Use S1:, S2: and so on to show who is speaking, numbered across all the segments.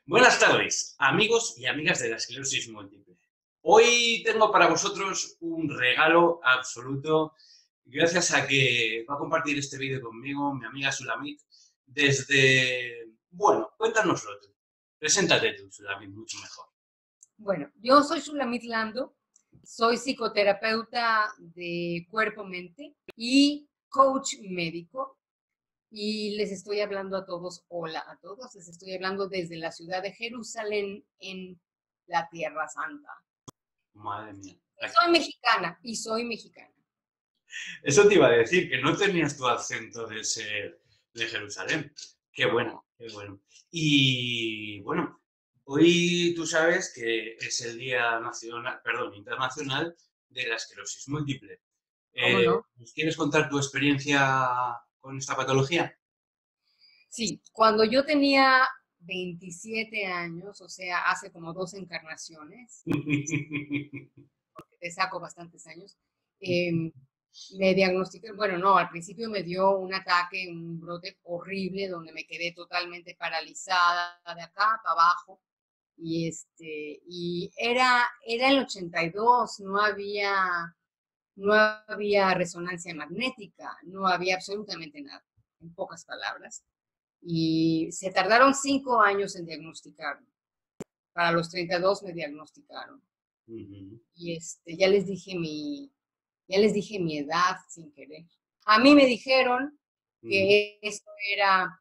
S1: Buenas tardes, amigos y amigas de la esclerosis múltiple. Hoy tengo para vosotros un regalo absoluto, gracias a que va a compartir este vídeo conmigo mi amiga Sulamit desde... Bueno, cuéntanoslo tú. Preséntate tú, Sulamit, mucho mejor.
S2: Bueno, yo soy Sulamit Lando, soy psicoterapeuta de cuerpo-mente y coach médico. Y les estoy hablando a todos, hola a todos, les estoy hablando desde la ciudad de Jerusalén, en la Tierra Santa.
S1: Madre mía.
S2: Y soy mexicana.
S1: Eso te iba a decir, que no tenías tu acento de ser de Jerusalén. Qué bueno, qué bueno. Y bueno, hoy tú sabes que es el Día Internacional de la Esclerosis Múltiple.
S2: ¿Cómo no?
S1: ¿Nos quieres contar tu experiencia con esta patología?
S2: Sí, cuando yo tenía 27 años, o sea, hace como 2 encarnaciones, porque te saco bastantes años, me diagnosticaron, bueno, no, al principio me dio un ataque, un brote horrible, donde me quedé totalmente paralizada de acá para abajo, y era el 82, no había resonancia magnética, no había absolutamente nada, en pocas palabras, y se tardaron 5 años en diagnosticarme. Para los 32 me diagnosticaron. Y ya les dije mi edad sin querer. A mí me dijeron que esto era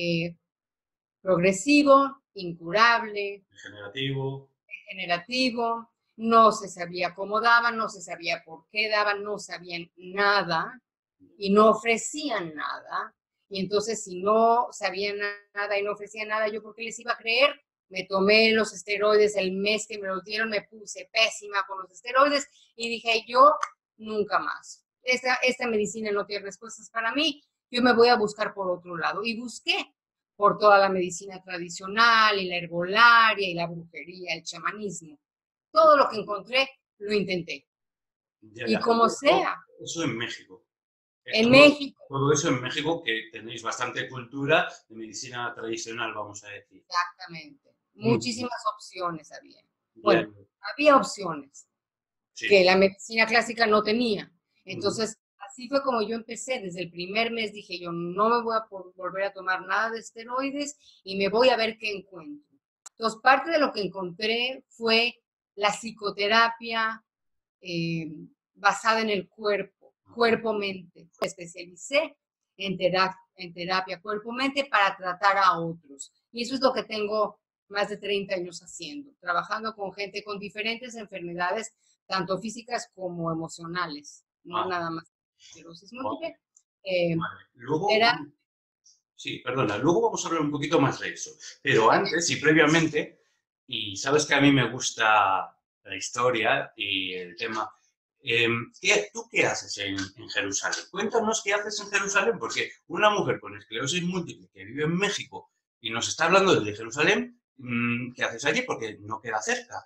S2: progresivo, incurable, degenerativo, no se sabía cómo daban, no se sabía por qué daban, no sabían nada y no ofrecían nada. Y entonces, si no sabían nada y no ofrecían nada, ¿yo por qué les iba a creer? Me tomé los esteroides el mes que me los dieron, me puse pésima con los esteroides y dije, yo nunca más. Esta medicina no tiene respuestas para mí, yo me voy a buscar por otro lado. Y busqué por toda la medicina tradicional y la herbolaria y la brujería, el chamanismo. Todo lo que encontré, lo intenté. Y como sea.
S1: Eso en México.
S2: En México.
S1: Todo eso en México, que tenéis bastante cultura de medicina tradicional, vamos a decir.
S2: Exactamente. Muchísimas opciones había.
S1: Bueno,
S2: había opciones que la medicina clásica no tenía. Entonces, así fue como yo empecé. Desde el primer mes dije, yo no me voy a volver a tomar nada de esteroides y me voy a ver qué encuentro. Entonces, parte de lo que encontré fue la psicoterapia basada en el cuerpo-mente. Me especialicé en terapia cuerpo-mente para tratar a otros. Y eso es lo que tengo más de 30 años haciendo, trabajando con gente con diferentes enfermedades, tanto físicas como emocionales, no nada más esclerosis múltiple.
S1: Luego, sí, perdona, luego vamos a hablar un poquito más de eso. Pero antes y previamente, y sabes que a mí me gusta la historia y el tema, ¿tú qué haces en Jerusalén? Cuéntanos qué haces en Jerusalén, porque una mujer con esclerosis múltiple que vive en México y nos está hablando de Jerusalén, ¿qué haces allí? Porque no queda cerca.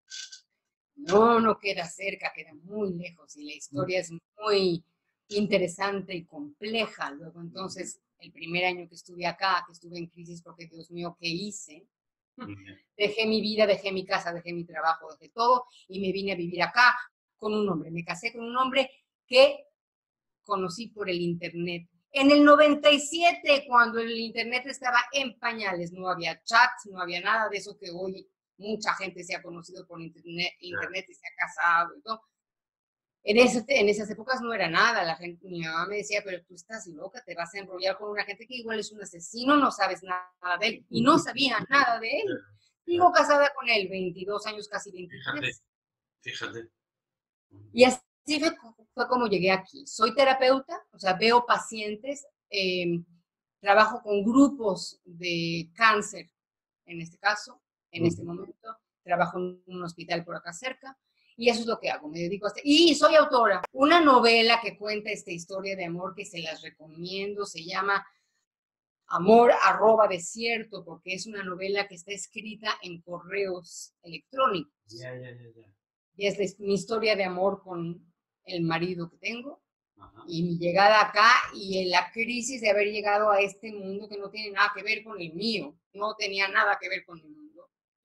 S2: No queda cerca, queda muy lejos y la historia es muy interesante y compleja. Luego, entonces, el primer año que estuve acá, que estuve en crisis porque, Dios mío, ¿qué hice? Dejé mi vida, dejé mi casa, dejé mi trabajo, dejé todo y me vine a vivir acá con un hombre. Me casé con un hombre que conocí por el internet. En el 97, cuando el internet estaba en pañales, no había chats, no había nada de eso que hoy mucha gente se ha conocido por internet y se ha casado y todo. En esas épocas no era nada. Mi mamá me decía, pero tú estás loca, te vas a enrollar con una gente que igual es un asesino, no sabes nada de él. Y no sabía nada de él. Sigo casada con él, 22 años, casi 23.
S1: Fíjate.
S2: Y así fue como llegué aquí. Soy terapeuta, o sea, veo pacientes, trabajo con grupos de cáncer, en este caso, en este momento, trabajo en un hospital por acá cerca, y eso es lo que hago, me dedico a y soy autora. Una novela que cuenta esta historia de amor que se las recomiendo, se llama Amor @desierto, porque es una novela que está escrita en correos electrónicos. Y es mi historia de amor con el marido que tengo. Y mi llegada acá y en la crisis de haber llegado a este mundo que no tiene nada que ver con el mío, no tenía nada que ver con el mundo.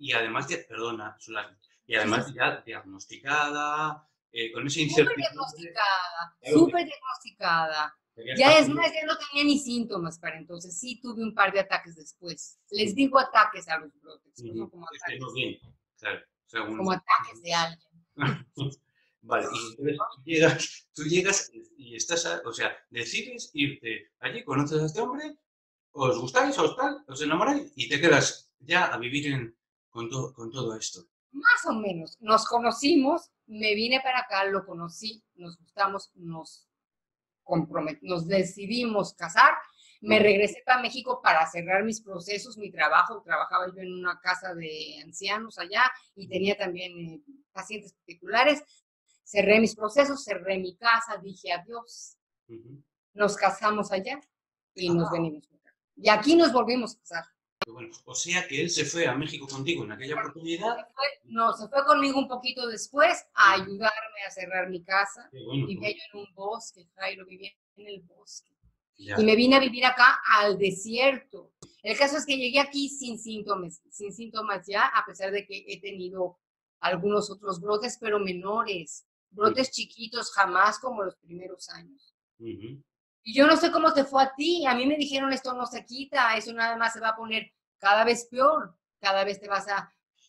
S1: y además, perdona, y además ya diagnosticada, con esa
S2: Súper
S1: incertidumbre.
S2: diagnosticada,
S1: Claro,
S2: súper diagnosticada. Ya es más, ya no tenía ni síntomas para entonces. Sí tuve un par de ataques después. Les digo ataques a los brotes, no como ataques.
S1: Bien, claro,
S2: como ataques de alguien.
S1: Vale, y entonces tú llegas y estás, o sea, decides irte allí, conoces a este hombre, os gustáis, os enamoráis y te quedas ya a vivir con todo esto.
S2: Más o menos. Nos conocimos, me vine para acá, lo conocí, nos gustamos, nos decidimos casar. Me regresé para México para cerrar mis procesos, mi trabajo. Trabajaba yo en una casa de ancianos allá y tenía también pacientes particulares. Cerré mis procesos, cerré mi casa, dije adiós. Nos casamos allá y nos venimos acá. Y aquí nos volvimos a casar.
S1: Bueno, o sea que él se fue a México contigo en aquella oportunidad.
S2: Se fue conmigo un poquito después a ayudarme a cerrar mi casa.
S1: Bueno,
S2: vivía yo en un bosque, Jairo, vivía en el bosque.
S1: Ya.
S2: Y me vine a vivir acá al desierto. El caso es que llegué aquí sin síntomas ya, a pesar de que he tenido algunos otros brotes, pero menores. Brotes chiquitos, jamás como los primeros años. Y yo no sé cómo te fue a ti. A mí me dijeron, esto no se quita, eso nada más se va a poner cada vez peor. Cada vez te vas a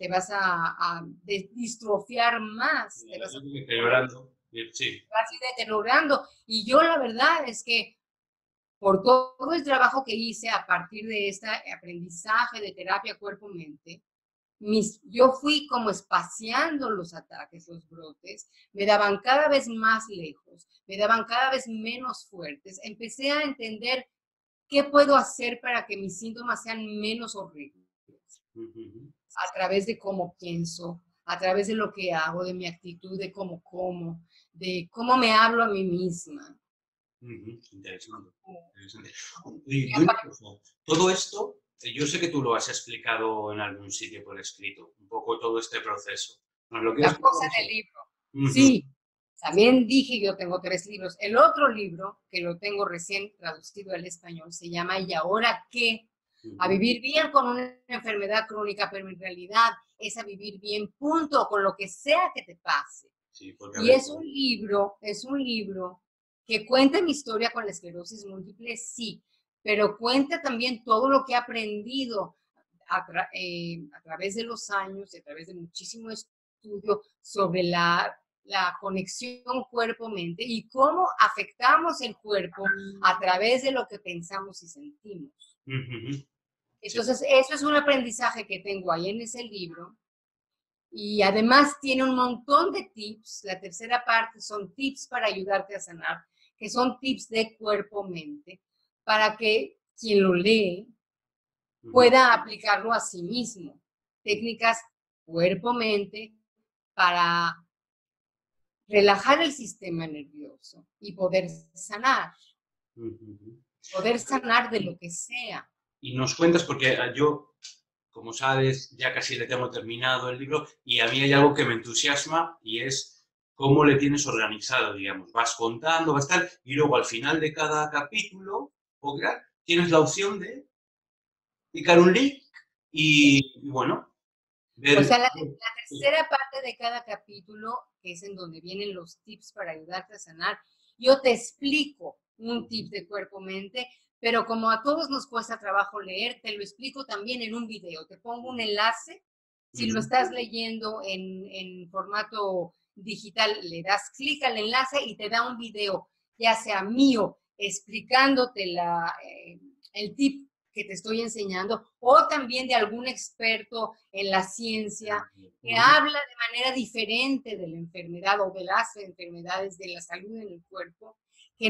S2: distrofiar más. Te vas a
S1: deteriorando. Sí.
S2: Vas a ir deteriorando. Y yo la verdad es que por todo el trabajo que hice a partir de este aprendizaje de terapia cuerpo-mente, yo fui como espaciando los ataques, los brotes, me daban cada vez más lejos, me daban cada vez menos fuertes. Empecé a entender qué puedo hacer para que mis síntomas sean menos horribles. A través de cómo pienso, a través de lo que hago, de mi actitud, de cómo como, de cómo me hablo a mí misma.
S1: Interesante. Y todo esto, yo sé que tú lo has explicado en algún sitio por escrito, un poco todo este proceso.
S2: La cosa del libro. Sí, también dije, yo tengo 3 libros. El otro libro, que lo tengo recién traducido al español, se llama ¿Y ahora qué? A vivir bien con una enfermedad crónica, pero en realidad es a vivir bien, punto, con lo que sea que te pase.
S1: Sí,
S2: y es un libro que cuenta mi historia con la esclerosis múltiple, sí, pero cuenta también todo lo que he aprendido a través de los años, a través de muchísimo estudio sobre la conexión cuerpo-mente y cómo afectamos el cuerpo a través de lo que pensamos y sentimos. Entonces, eso es un aprendizaje que tengo ahí en ese libro. Y además tiene un montón de tips. La tercera parte son tips para ayudarte a sanar, que son tips de cuerpo-mente, para que quien lo lee pueda aplicarlo a sí mismo. Técnicas cuerpo-mente para relajar el sistema nervioso y poder sanar. Poder sanar de lo que sea.
S1: Y nos cuentas, porque yo, como sabes, ya casi le tengo terminado el libro y a mí hay algo que me entusiasma y es cómo le tienes organizado, digamos. Vas contando, vas tal, y luego al final de cada capítulo, tienes la opción de picar un link y bueno.
S2: O sea, la tercera parte de cada capítulo, que es en donde vienen los tips para ayudarte a sanar, yo te explico un tip de cuerpo-mente, pero como a todos nos cuesta trabajo leer, te lo explico también en un video. Te pongo un enlace. Si lo estás leyendo en formato digital, le das clic al enlace y te da un video, ya sea mío, explicándote el tip que te estoy enseñando, o también de algún experto en la ciencia que habla de manera diferente de la enfermedad o de las enfermedades, de la salud en el cuerpo, que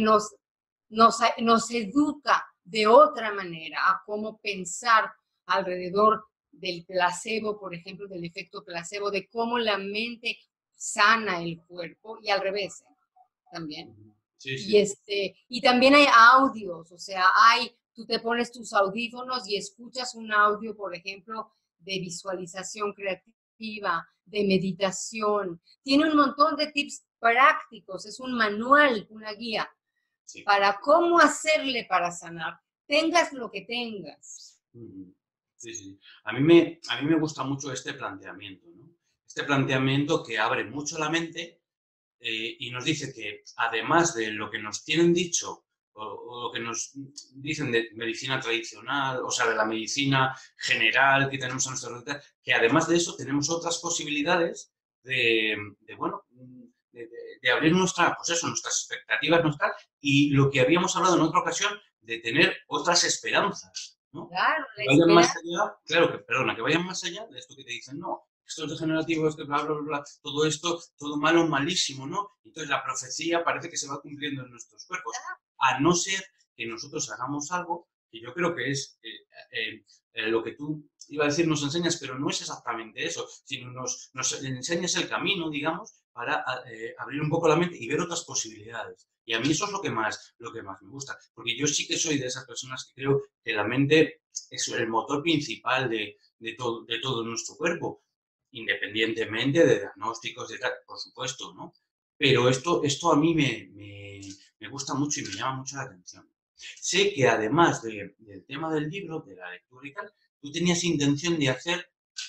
S2: nos educa de otra manera a cómo pensar alrededor del placebo, por ejemplo, del efecto placebo, de cómo la mente sana el cuerpo y al revés también. Sí. Y también hay audios, o sea, tú te pones tus audífonos y escuchas un audio, por ejemplo, de visualización creativa, de meditación. Tiene un montón de tips prácticos, es un manual, una guía para cómo hacerle para sanar, tengas lo que tengas.
S1: Sí, sí. A mí me gusta mucho este planteamiento, ¿no? Este planteamiento que abre mucho la mente y nos dice que, además de lo que nos tienen dicho o lo que nos dicen de medicina tradicional, o sea, de la medicina general que tenemos a nuestra receta, que además de eso tenemos otras posibilidades bueno, de abrir pues eso, nuestras expectativas, y lo que habíamos hablado en otra ocasión, de tener otras esperanzas, ¿no?
S2: Claro,
S1: que vayan más allá, claro, que vayan más allá de esto que te dicen, no, esto es degenerativo, esto bla, bla, bla, todo esto, todo malo, malísimo, ¿no? Entonces la profecía parece que se va cumpliendo en nuestros cuerpos, a no ser que nosotros hagamos algo que yo creo que es lo que tú iba a decir, nos enseñas, pero no es exactamente eso, sino nos enseñas el camino, digamos, para abrir un poco la mente y ver otras posibilidades. Y a mí eso es lo que más me gusta, porque yo sí que soy de esas personas que creo que la mente es el motor principal de todo nuestro cuerpo, independientemente de diagnósticos, por supuesto, ¿no? Pero esto a mí me gusta mucho y me llama mucho la atención. Sé que además del tema del libro, de la lectura y tal, tú tenías intención de hacer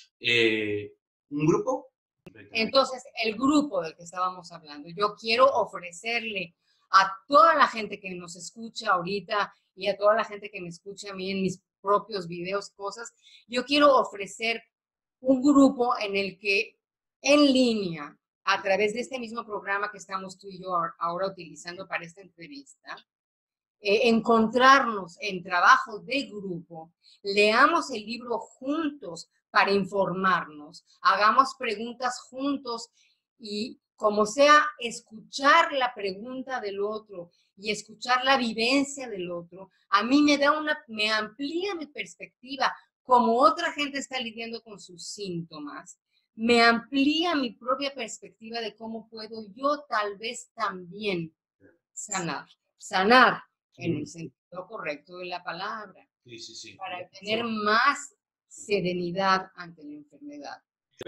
S1: un grupo.
S2: Entonces, el grupo del que estábamos hablando, yo quiero ofrecerle a toda la gente que nos escucha ahorita y a toda la gente que me escucha a mí en mis propios videos, cosas, yo quiero ofrecer un grupo en el que en línea, a través de este mismo programa que estamos tú y yo ahora utilizando para esta entrevista, encontrarnos en trabajo de grupo, leamos el libro juntos para informarnos, hagamos preguntas juntos y como sea, escuchar la pregunta del otro y escuchar la vivencia del otro, a mí me amplía mi perspectiva, como otra gente está lidiando con sus síntomas, me amplía mi propia perspectiva de cómo puedo yo tal vez también sanar en el sentido correcto de la palabra, para tener más serenidad ante la enfermedad.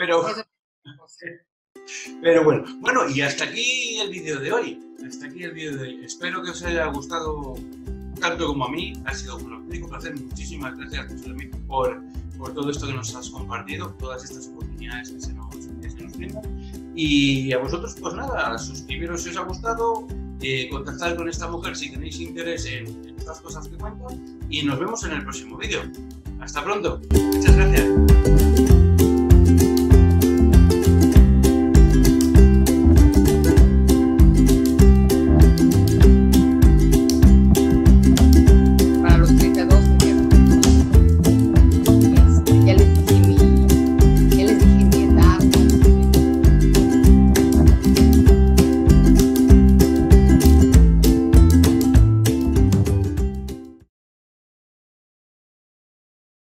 S1: Pero bueno, y hasta aquí el vídeo de hoy. Espero que os haya gustado tanto como a mí. Ha sido un auténtico placer. Muchísimas gracias, José Luis, por todo esto que nos has compartido, todas estas oportunidades que se nos brindan. Y a vosotros, pues nada, suscribiros si os ha gustado, contactar con esta mujer si tenéis interés en estas cosas que cuento, y nos vemos en el próximo vídeo. Hasta pronto. Muchas gracias.